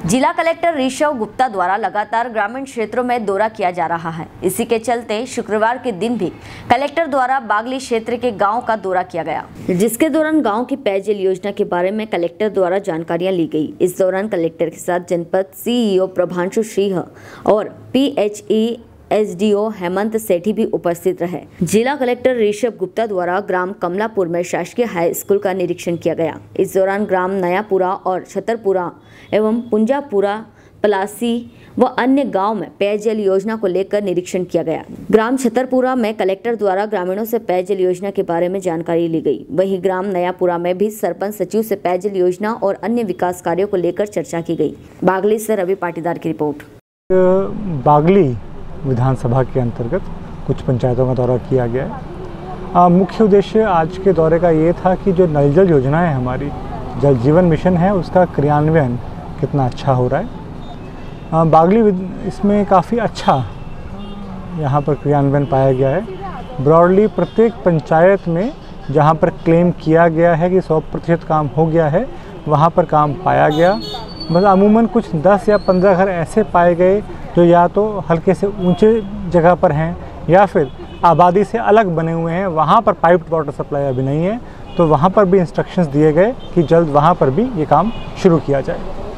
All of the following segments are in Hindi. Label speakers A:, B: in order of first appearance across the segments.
A: जिला कलेक्टर ऋषभ गुप्ता द्वारा लगातार ग्रामीण क्षेत्रों में दौरा किया जा रहा है। इसी के चलते शुक्रवार के दिन भी कलेक्टर द्वारा बागली क्षेत्र के गांव का दौरा किया गया, जिसके दौरान गांव की पेयजल योजना के बारे में कलेक्टर द्वारा जानकारियां ली गई। इस दौरान कलेक्टर के साथ जनपद सीईओ प्रभांशु सिंह और PHE SDO हेमंत सेठी भी उपस्थित रहे। जिला कलेक्टर ऋषभ गुप्ता द्वारा ग्राम कमलापुर में शासकीय हाई स्कूल का निरीक्षण किया गया। इस दौरान ग्राम नयापुरा और छतरपुरा एवं पुंजापुरा, पलासी व अन्य गांव में पेयजल योजना को लेकर निरीक्षण किया गया। ग्राम छतरपुरा में कलेक्टर द्वारा ग्रामीणों से पेयजल योजना के बारे में जानकारी ली गई। वहीं ग्राम नयापुरा में भी सरपंच सचिव से पेयजल योजना और अन्य विकास कार्यों को लेकर चर्चा की गई। बागली से रवि पाटीदार की रिपोर्ट।
B: बागली विधानसभा के अंतर्गत कुछ पंचायतों का दौरा किया गया है। मुख्य उद्देश्य आज के दौरे का ये था कि जो नल जल योजना है, हमारी जल जीवन मिशन है, उसका क्रियान्वयन कितना अच्छा हो रहा है। बागली इसमें काफ़ी अच्छा यहाँ पर क्रियान्वयन पाया गया है। ब्रॉडली प्रत्येक पंचायत में जहाँ पर क्लेम किया गया है कि 100% काम हो गया है, वहाँ पर काम पाया गया। बस अमूमन कुछ 10 या 15 घर ऐसे पाए गए जो या तो हल्के से ऊंचे जगह पर हैं या फिर आबादी से अलग बने हुए हैं, वहाँ पर पाइप्ड वाटर सप्लाई अभी नहीं है, तो वहाँ पर भी इंस्ट्रक्शंस दिए गए कि जल्द वहाँ पर भी ये काम शुरू किया जाए।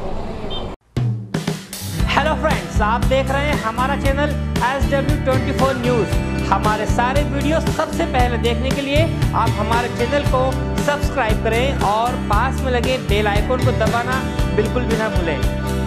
C: हेलो फ्रेंड्स, आप देख रहे हैं हमारा चैनल SW24 न्यूज़। हमारे सारे वीडियो सबसे पहले देखने के लिए आप हमारे चैनल को सब्सक्राइब करें और पास में लगे बेल आइकन को दबाना बिल्कुल भी ना भूलें।